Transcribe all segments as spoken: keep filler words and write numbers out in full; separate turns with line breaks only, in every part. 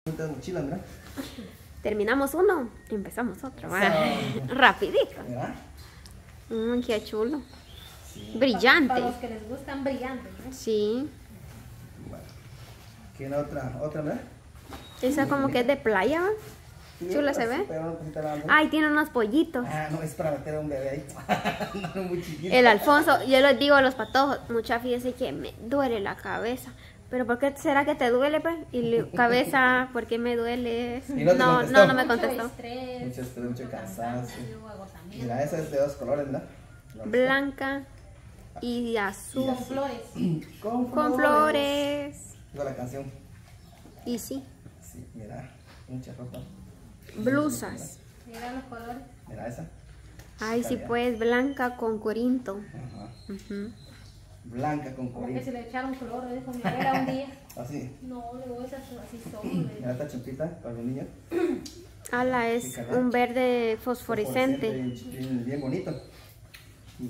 Mochila, mira.
Terminamos uno, empezamos otro. So, rapidito. Mira. Mm, qué chulo. Sí. Brillante.
Para los que les gustan brillantes, ¿no?
Sí.
Bueno. ¿Quién otra? ¿Otra, verdad?
Esa como que es de playa, ¿va? Sí, chula se ve. Ay, tiene unos pollitos.
Ah, no, es para meter a un bebé ahí. No, muy chiquito.
El Alfonso, yo les digo a los patojos, mucha fíjese que me duele la cabeza. ¿Pero por qué será que te duele, pues? Y le, cabeza, ¿por qué me duele?
No,
no, no, no me contestó.
Mucho estrés, mucho, estrés, mucho cansancio. Mira, esa es de dos colores, ¿verdad?
Blanca y azul.
Con flores.
Con,
Con flores.
Digo la canción.
Y sí.
Sí, mira, mucha ropa.
Blusas.
Mira los colores.
Mira esa.
Ay, sí, pues, blanca con corinto.
Ajá.
Uh-huh.
Blanca con corinto.
Como que se le echaron cloro, dijo mi abuela un día.
¿Así?
No, luego esas así son.
Mira esta champita para los niños.
Ala, es sí, un verde fosforescente.
fosforescente bien, bien bonito. Sí.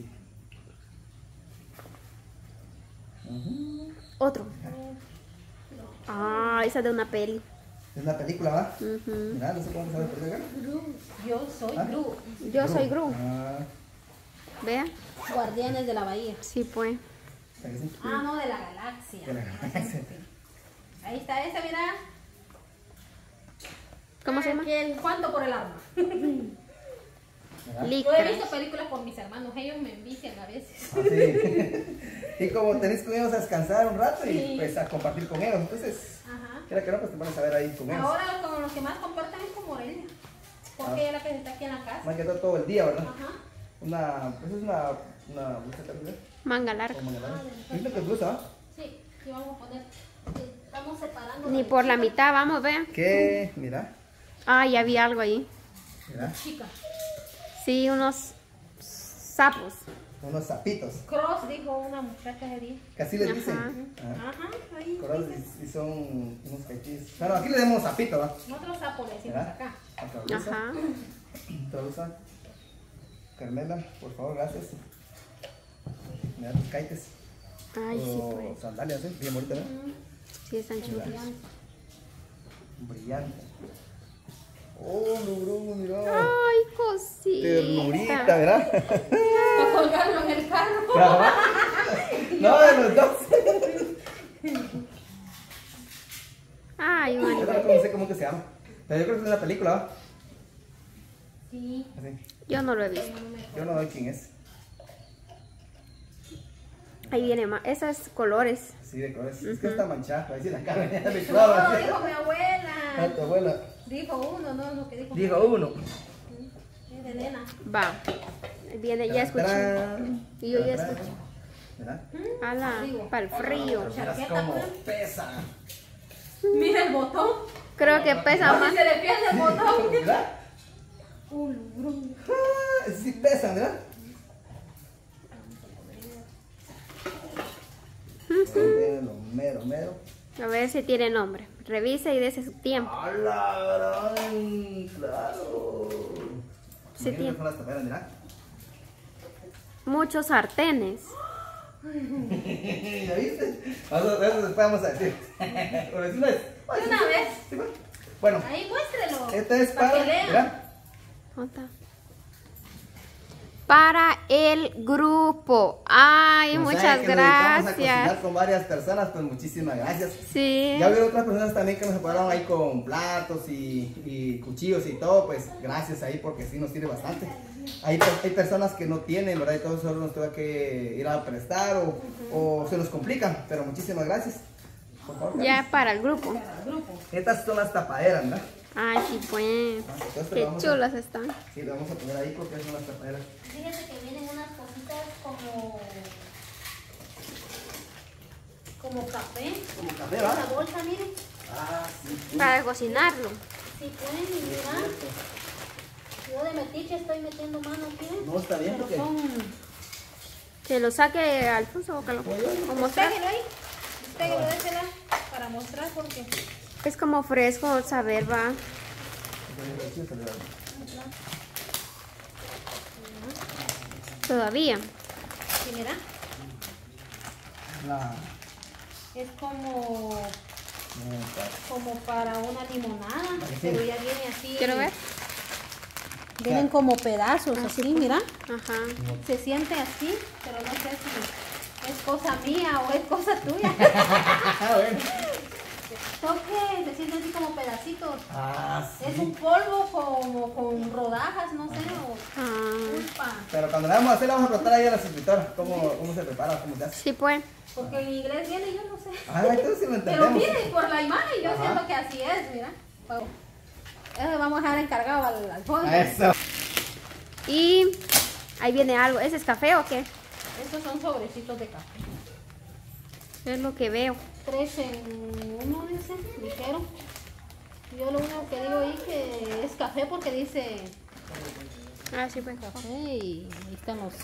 Uh-huh.
Otro. Ah, esa es de una peli.
Es una película, ¿va?
Uh-huh.
Mira, no sé cómo se llama la película.
Yo soy
¿Ah?
Gru.
Yo
Gru.
soy Gru.
Ah.
Vea.
Guardianes de la Bahía.
Sí, pues.
Sí.
Ah, no, de la galaxia.
De la galaxia.
Ahí está esa, mira.
¿Cómo se llama?
El ¿Cuánto por el arma? Yo he visto películas por mis hermanos, ellos me envician a veces.
Ah, sí. Y como tenés con ellos a descansar un rato y
sí.
pues a compartir con ellos, entonces,
ajá.
quiera que no, pues te pones a ver ahí con ellos.
Ahora como los que más comparten es con Morelia, porque
ah.
ella es la que está aquí en la casa.
Más que todo todo el día, ¿verdad?
Ajá.
Una, pues es una, una blusa tal.
Manga larga.
Manga larga.
Ah,
¿Viste que es blusa?
Sí, y vamos a poner, estamos separando.
Ni por la mitad, vamos, vea.
¿Qué? Mira.
Ah, ya vi algo ahí.
Mira.
Chica.
Sí, unos sapos.
Unos sapitos.
Cross, dijo una muchacha de día.
Que así les
Ajá.
dicen.
Ajá, Ajá ahí.
Cross y, y son unos caichis. Bueno, aquí le damos sapito, ¿va?
Otro sapo le decimos
¿verdad?
acá.
Otra blusa.
Ajá.
Otra blusa. Carmela, por favor, gracias. Mira tus caites.
Ay, sí,
o
pues.
sandalias, ¿eh? Bien bonita, ¿no?
Sí, están chulas.
Brillante. Oh, logró, mira.
Ay, cosita.
Ternurita, ¿verdad?
Para colgarlo en el carro.
No, de los dos.
Ay,
Yo
bueno.
no sé cómo que se llama. Pero yo creo que es una película, ¿va?
Sí.
Así.
Yo no lo he visto.
Yo no doy quién es.
Ahí viene más. Esas colores.
Sí, de colores.
Uh-huh.
Es que está manchada. Ahí sí la cara. Ya me
No,
clava.
dijo mi
Ah,
abuela.
tu abuela.
Dijo uno, no, lo que dijo.
Dijo uno.
Es de nena.
Va. Ahí viene, ya escuché. Y yo ya escuché.
¿Verdad?
Ala, para el frío.
Miras cómo pesa.
Mira el botón.
Creo que pesa
Si
más.
se le pierde el botón.
¿Verdad?
Uh, logró.
Ah, sí pesan, ¿verdad? Mero, mero, mero.
A ver si tiene nombre. Revise y dése su tiempo.
¡A la gran! ¡Claro!
Sí tiene.
Son las taperas, mira.
Muchos sartenes.
¿Ya viste? Vamos a, eso después vamos a decir. ¿Lo decís una vez?
De una vez.
Sí, bueno. Bueno,
Ahí muéstrelo.
esta es para...
que lean.
mira.
¿Dónde está? Para el grupo. Ay,
Como
muchas
saben que nos dedicamos a
gracias.
cocinar con varias personas, pues muchísimas gracias.
Sí.
Ya vieron otras personas también que nos apoyaron ahí con platos y, y cuchillos y todo, pues gracias ahí porque sí nos sirve bastante. Hay, hay personas que no tienen, ¿verdad? Y todo eso nos tuvo que ir a prestar o, o se nos complican, pero muchísimas gracias. Por favor,
Ya para el grupo.
Para el grupo.
estas son las tapaderas, ¿verdad?
Ay, sí, pues.
Entonces,
Qué
vamos a-
chulas están.
Sí, lo vamos a poner ahí porque son las tapaderas.
Fíjense que vienen unas cositas como como café.
Como café,
En
¿va?
la bolsa, miren.
Ah, sí. sí.
Para cocinarlo.
Sí, pueden, y mira. Yo de metiche estoy metiendo mano aquí. ¿eh?
No, está bien
Pero
porque...
son...
Que lo saque Alfonso o que lo o mostrar.
Péguelo ahí. Péguelo, désela para mostrar porque...
Es como fresco saber, va. Todavía.
Sí, mira.
La...
Es como como para una limonada, pero ya viene así.
Quiero ver.
Vienen como pedazos así, mira.
Ajá.
Se siente así, pero no sé si es cosa mía o es cosa tuya.
Bueno.
Toque, se siente así como pedacitos.
Ah, sí.
Es un polvo como con rodajas, no sé, o
Ah,
pulpa.
Pero cuando le vamos a hacer, le vamos a preguntar ahí a la suscriptora cómo, cómo se prepara, cómo se hace.
sí, pues.
Porque en inglés viene, yo no sé.
Ah, entonces sí lo
Pero
entendemos.
miren, por la imagen yo
Ajá.
siento que así es, mira. Eso vamos a dejar encargado al, al fondo.
A eso.
Y ahí viene algo. ¿Ese es café o qué?
Estos son sobrecitos de café.
Es lo que veo.
Tres en uno, dice, ligero. Yo lo único que digo ahí que es café porque dice
Ah, sí, pues.
café y ahí están los...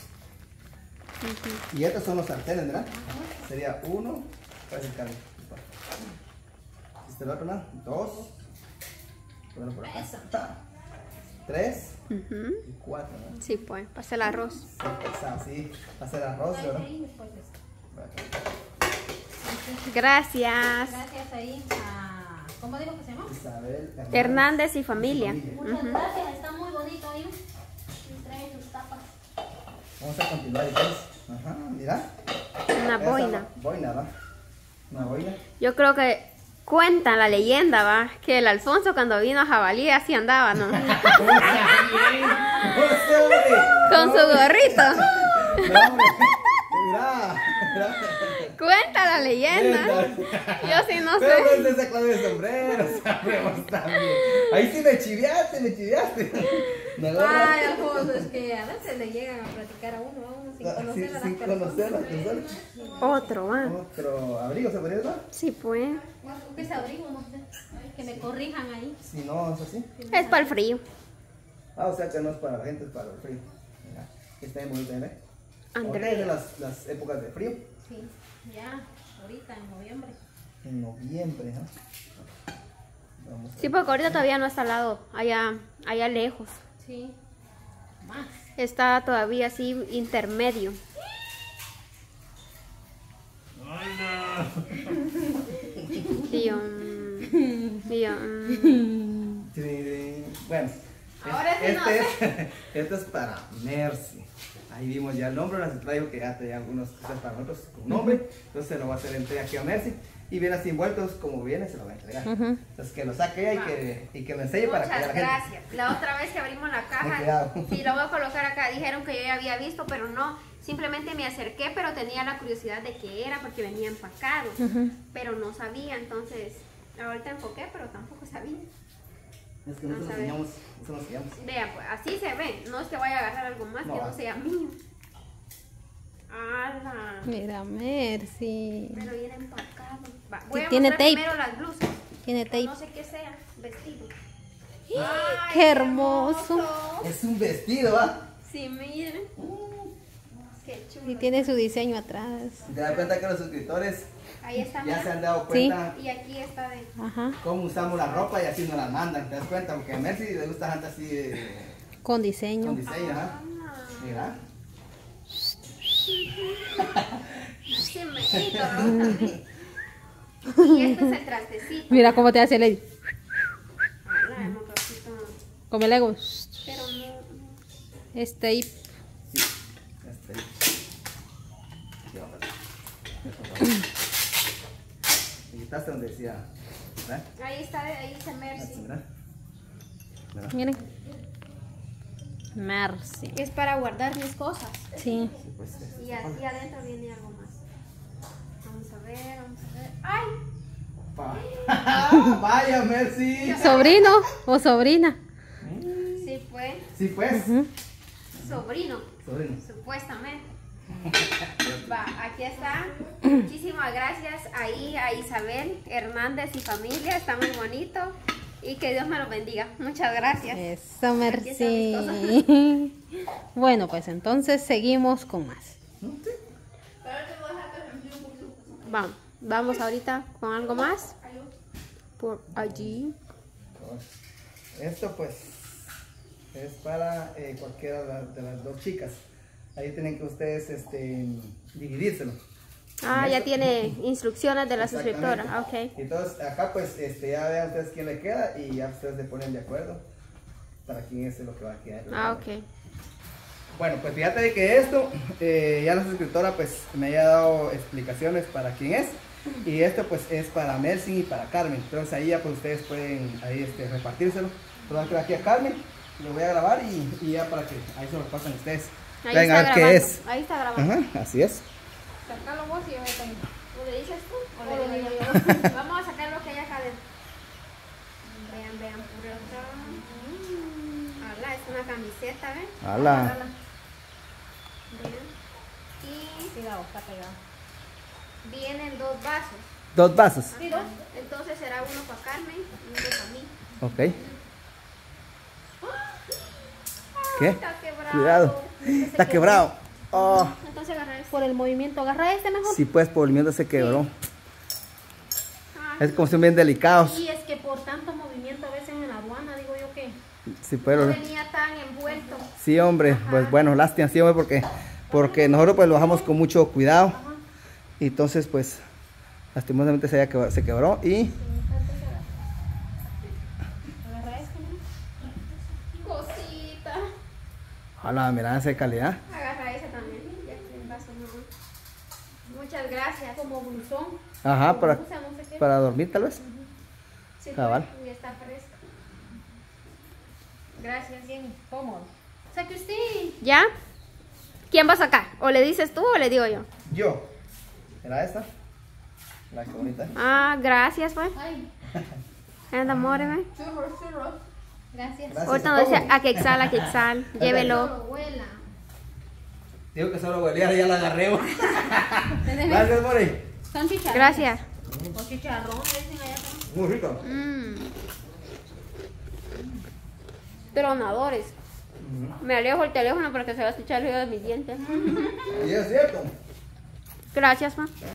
Y estos son los sartenes, ¿verdad? Sería uno. ¿Cuál es el cambio? ¿Este el otro, no? Dos. Bueno, por acá. Ta. Tres.
Ujú.
Y cuatro, ¿no?
Sí, pues. Para hacer el arroz.
Sí, pesado, sí. Va a ser arroz,
Ahí,
¿verdad?
ahí, después de esto.
Gracias.
Gracias ahí a... ¿Cómo dijo que se llama?
Isabel
Hernández y familia.
Muchas gracias, está muy bonito ahí. Y trae sus tapas.
Vamos a continuar entonces. Ajá, mira.
Una
Esa
boina.
Boina, ¿va? Una boina.
Yo creo que cuenta la leyenda, va, que el Alfonso cuando vino a Jabalí así andaba, ¿no? Con su gorrito.
No, hombre. Mira, mira.
Cuenta la leyenda. Yo sí no
Pero
sé.
no es esa clase de sombrero, sabemos también. Ahí sí me chiviaste, me chiviaste. Me agarra-
Ay, Alfonso, es que a veces le llegan a platicar a uno, a uno sin
Ah,
conocer
sí,
a las
sin
personas.
conocer a las personas.
Otro, va.
Otro abrigo, ¿se podría decir?
Sí, pues.
¿Qué es abrigo? No sé. Que me corrijan ahí.
Si no, es así.
Es para el frío.
Ah, o sea que no es para la gente, es para el frío. Mira, está bien bonito, ¿eh? Ahorita
Andrea.
es de las, las épocas de frío.
Sí, ya, ahorita en noviembre.
En noviembre, ¿no? Vamos a
Sí, porque ahorita todavía no está al lado, allá, allá lejos.
Sí, más.
Está todavía así intermedio. Y yo, mm, y yo, mm.
Sí, bueno,
Ahora sí
este,
no
es, esto es para Mercy. Ahí vimos ya el nombre, ahora se traigo que ya tenía algunos cosas para nosotros con nombre. Entonces se lo va a hacer entrega aquí a Mercy. Y viene así envueltos como viene, se lo va a entregar. Entonces que lo saque ella y que, y que lo enseñe para que
Muchas
la gente.
gracias. La otra vez que abrimos la
Ten
caja,
cuidado.
sí, lo voy a colocar acá. Dijeron que yo ya había visto, pero no. Simplemente me acerqué, pero tenía la curiosidad de qué era porque venía empacado. Pero no sabía, entonces ahorita enfoqué, pero tampoco sabía.
Es que
No
nosotros
sabe.
enseñamos, eso nos enseñamos.
Vean, pues así se ve. No es que vaya a agarrar algo más
No,
que
va.
no sea mío. ¡Hala!
Mira, Mercy.
Pero viene empacado. Va, voy a
tiene
mostrar
tape.
primero las blusas.
Tiene tape.
No sé qué sea, vestido.
¡Qué hermoso!
Es un vestido, ¿va?
Sí, miren. Qué chulo.
Y tiene su diseño atrás.
Te das cuenta que los suscriptores
Ahí está,
ya
mira.
se han dado cuenta
Y aquí está de...
Ajá.
cómo usamos la ropa y así nos la mandan. ¿Te das cuenta? Porque a Mercy le gusta gente así de,
Con diseño.
con diseño, ¿ah?
Ah,
Mira.
sí, me quito, ¿no? También. Y este es el trastecito.
Mira cómo te hace el...
Ala, el motorcito.
Como el Lego.
Pero no...
Es tape.
Sí. Ya está ahí. Sí, vamos a ver. Me quitaste donde decía. ¿Verdad?
Ahí está, ahí dice
Así,
Mercy.
¿verdad? ¿Verdad?
Miren. Mercy.
Es para guardar mis cosas.
Sí.
Sí, pues,
Y aquí adentro viene algo más. Vamos a ver, vamos a ver. ¡Ay!
Pa- Vaya, Mercy.
¿Sobrino o sobrina?
Sí, fue
Sí, pues.
sobrino,
Sobrino.
supuestamente. Va, aquí está. Muchísimas gracias ahí a Isabel Hernández y familia. Está muy bonito. Y que Dios me lo bendiga. Muchas gracias.
Eso,
Aquí están mis
Mercy. Bueno, pues entonces seguimos con más.
Vamos, vamos ahorita con algo más. Por allí.
Esto pues es para eh, cualquiera de, la- de las dos chicas. Ahí tienen que ustedes este, dividírselo.
Ah, ya tiene instrucciones de la
Exactamente.
suscriptora. Ah, ok.
Entonces acá pues este, ya vean ustedes quién le queda y ya ustedes se ponen de acuerdo para quién es lo que va a quedar.
Ah, ok.
Bueno, pues fíjate de que esto, eh, ya la suscriptora pues me haya dado explicaciones para quién es. Y esto pues es para Mercy y para Carmen. Entonces ahí ya pues ustedes pueden ahí este, repartírselo. Entonces aquí a Carmen, lo voy a grabar y, y ya para que ahí se lo pasen ustedes.
Ahí
Ven
está
a ver qué
grabando.
es.
Ahí está grabando.
Ajá, así es.
Sacalo vos y yo ahorita.
¿O le dices tú? ¿O
O
le
lo
digo
digo
yo?
yo.
Vamos a sacar lo que hay acá adentro. Vean, vean, por acá. Ala, es una camiseta, ¿ven?
Hola.
Vean. Y
Cuidado, está pegado.
vienen dos vasos.
Dos vasos.
Sí, dos.
Entonces será uno para Carmen y uno para mí.
Ok. ¿Qué?
Está quebrado.
Cuidado. Está quebrado. Oh.
Entonces agarra este.
Por el movimiento, agarra este mejor.
Sí, pues por el movimiento se quebró.
Ah,
Es como son bien delicados.
Y es que por tanto movimiento a veces en la aduana, digo yo que.
Sí,
no
pero.
venía tan envuelto.
Sí, hombre. Pues bueno, lástima, sí, hombre, porque, porque nosotros pues lo bajamos con mucho cuidado. Y entonces pues lastimosamente se, quebró, se quebró y
Agarra este mejor.
Cosita.
hola, mira esa calidad.
Agarra ese también. Ya que el vaso no. Muchas gracias.
Como blusón.
Ajá, para,
Blusa, no sé qué.
para dormir tal vez.
Sí,
Cabal.
pues, y está fresca. Gracias.
Bien cómodo. Saque usted.
¿Ya? ¿Quién va a sacar? ¿O le dices tú o le digo yo?
Yo. Mira esta. Mira qué bonita.
Ah, gracias, pues.
Ay,
Anda, more, ¿ve?
churros, churros. Gracias.
Gracias.
Ahorita no dice a Quexal, a Quexal. Llévelo.
Abuela.
Digo que solo huelía, ya la agarré. Gracias, More.
Son chicharrones.
Gracias.
O chicharrón, le dicen allá.
Muy rico.
Mm. Tronadores. Me alejo el teléfono para que se va a escuchar el ruido de mis dientes.
Y es cierto.
Gracias, ma.